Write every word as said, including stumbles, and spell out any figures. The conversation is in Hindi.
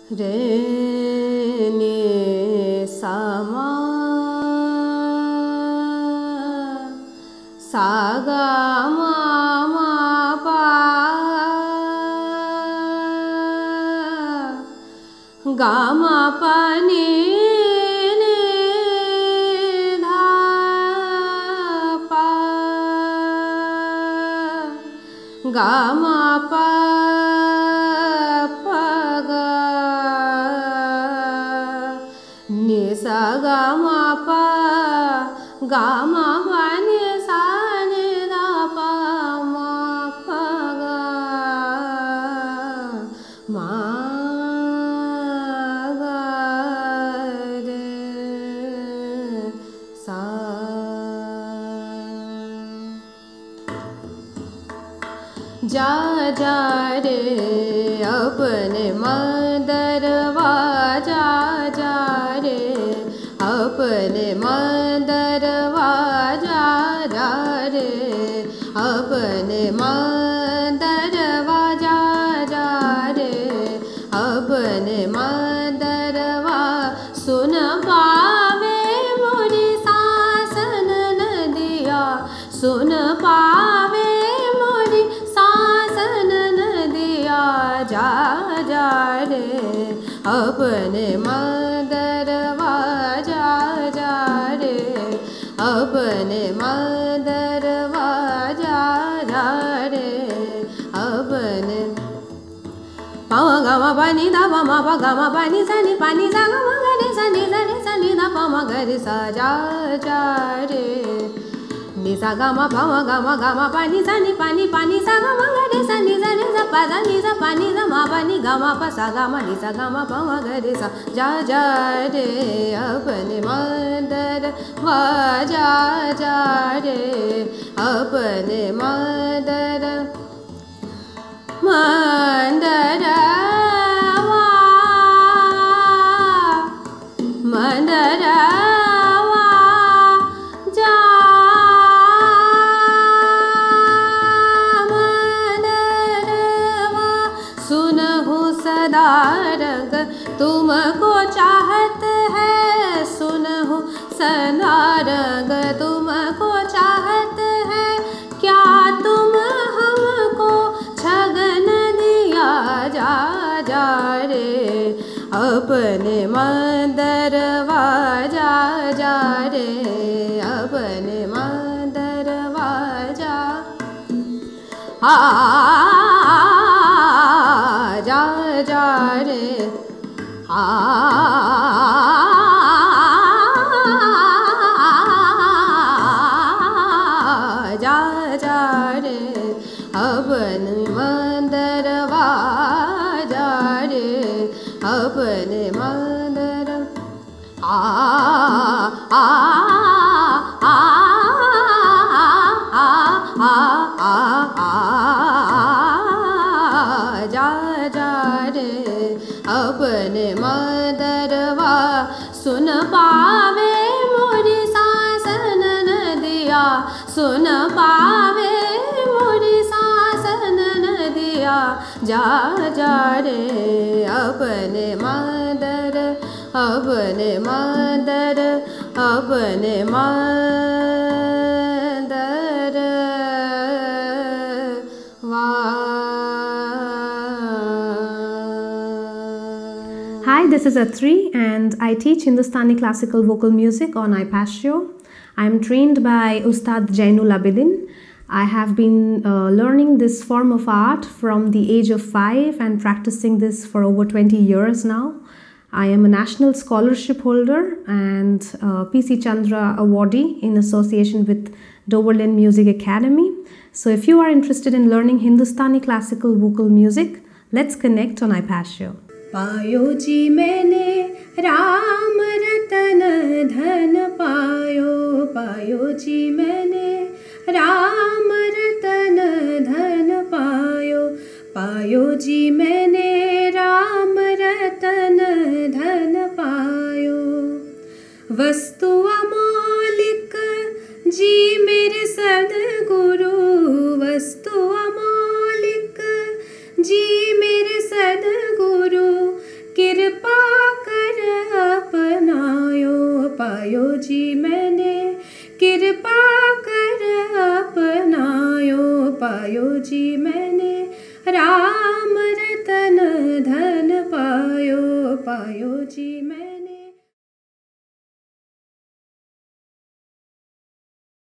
रे नि सा मा सा गा मा मा पा गा मा पा नि नि धा पा गा मा पा पा गा नि सा गा मा पा गा मा पा नि सा नि धा पा मा पा गा मा गा रे सा। जा जा रे अपने मंदरवा जा जा रे अपने मंदरवा जा जा रे अपने मंदरवा जा जा रे अपने मंदरवा सुन पावे मोरी सासन नदिया सुन पावे मोरी सासन नदिया जा जा रे अपने मंदरवा जा जा रे अपने मंदरवा जा जा रे अपने पावा गामा पानी दा पामा पा गामा पानी सनी पानी सा गामा गरे सनी सनी सनी दा पामा गरे सा जा जा रे नि सा गामा पामा गामा गामा पानी सनी पानी पानी सा गामा गरे सनी सनी सा पा सा नि सा पानी सा मा पानी गामा पा सा गामा नि सा गामा पामा गरे सा जा जा रे अपने मंदर वा जा जा रे अपने मंदर मंदरवा मंदरवा जा मंदरवा सुनहु सदा रंग तुमको चाहत है सुनहु सदा रंग तुमको चाहत है क्या तुम हमको छगन दिया जा जा रे अपने मंदरवा जा जा रे अपने मंदरवा जा आ जा जा रे आ जा जा रे अपने मंदरवा जा रे अपने मंदर आ आ आ आ आ आ जा जा रे अपने मंदरवा सुन पावे मोरी सासन नदिया सुन पावे मोरी सासन नदिया जा जा रे अपने मंदर अपने मंदर अपने मंदर वा। Hi, this is Atri and I teach Hindustani classical vocal music on ipassio. I am trained by Ustad Jainul Abidin. I have been uh, learning this form of art from the age of five and practicing this for over twenty years now. I am a national scholarship holder and uh, P C Chandra awardee in association with Doverlin Music Academy. So if you are interested in learning Hindustani classical vocal music, let's connect on ipassio. पायो जी मैंने राम रतन धन पायो पायो जी मैंने राम रतन धन पायो पायो जी मैंने राम रतन धन पायो वस्तु अमौलिक जी मेरे सद्गुरु वस्तु अमौलिक जी मेरे सद्गुरु किर पायो जी मैंने, कृपा कर अपनायो पायो जी मैंने, राम रतन धन पायो पायो जी मैंने।